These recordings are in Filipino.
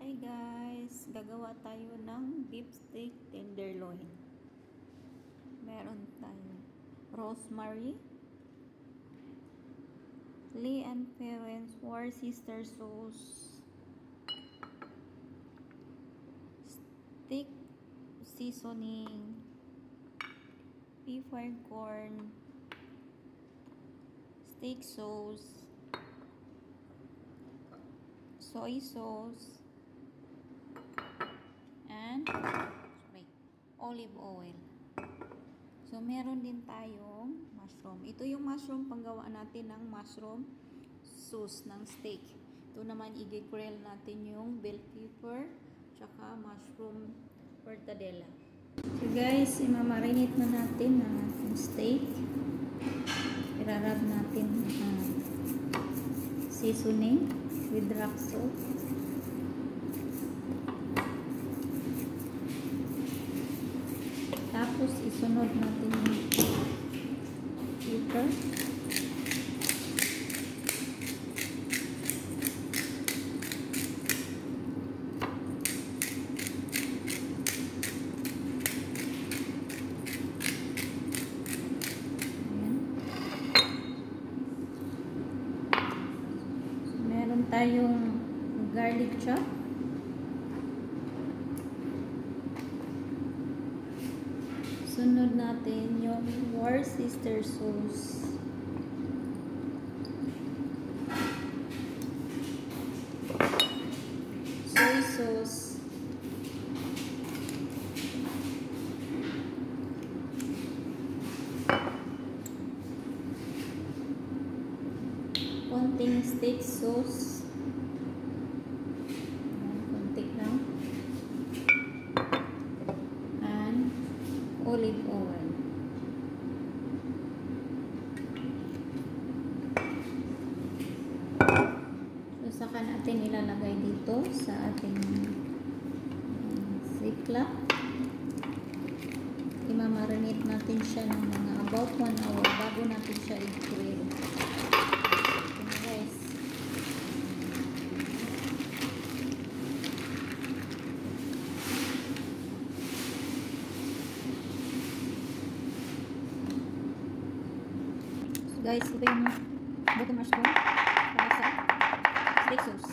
Hi guys, gagawa tayo ng beef steak tenderloin. Meron tayong rosemary, Lee and Perrins Worcester sauce, steak seasoning, peppercorn, steak sauce, soy sauce, and olive oil. So, meron din tayong mushroom. Ito yung mushroom panggawa natin ng mushroom sauce ng steak. Ito naman i-grill natin yung bell pepper tsaka mushroom mortadella. So guys, imamarinate na natin ang ating steak. Irarab natin ang seasoning with rock salt. Tapos, isunod natin yung pepper. Ayan. So, meron tayong garlic chop. Sunod natin yung Worcester sauce. Soy sauce. Konting steak sauce. Konti lang. And olive oil. So, saka natin ilalagay dito sa ating ziplock. Imamarinate natin siya ng mga about 1 hour bago natin siya i-grill. Okay, guys. Guys, ito yung button mushroom para sa steak sauce.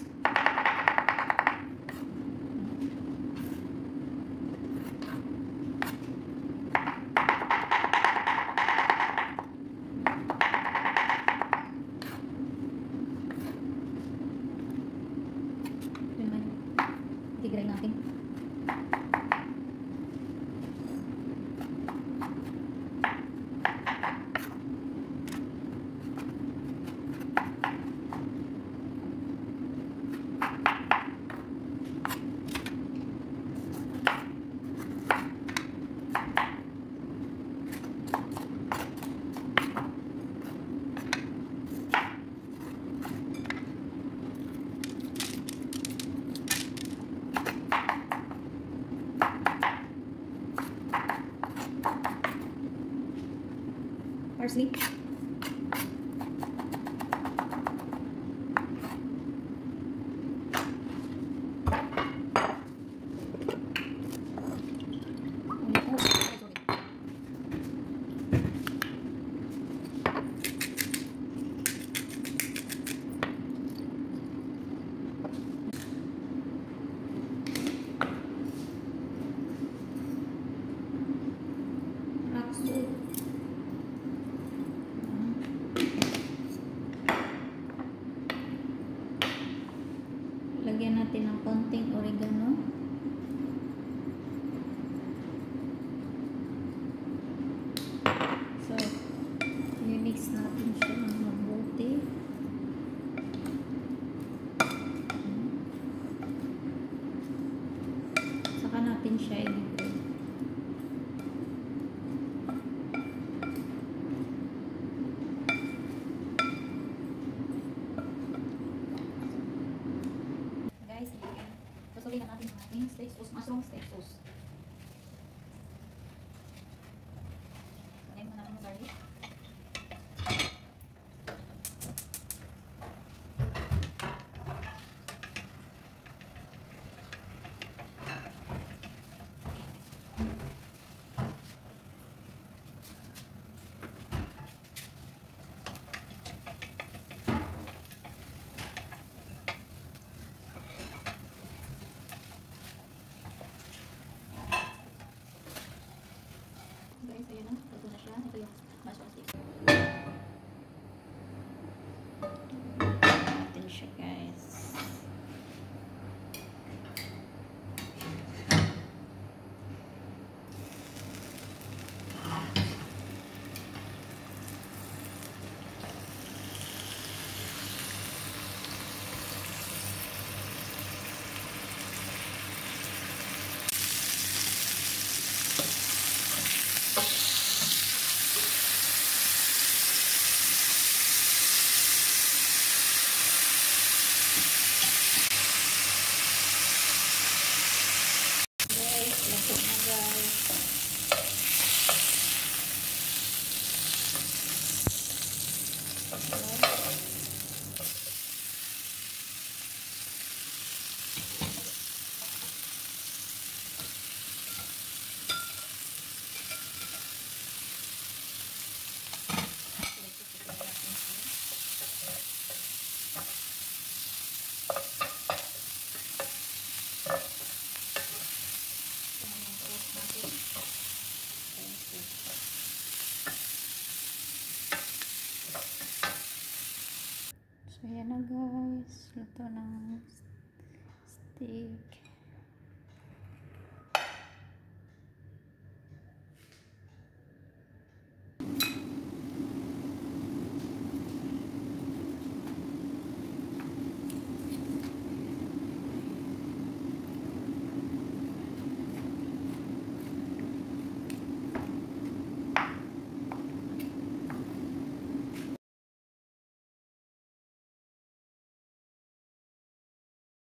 Ito naman, i-grill natin. Parsley. Lagyan natin ng konting oregano. So, i-mix natin siya ng mabuti. Saka natin siya i-grill. Pasuloy na natin ang ating steak sauce, mushroom steak sauce. Lagyan mo natin yung garlic. So, yan na guys. Luto ng steak.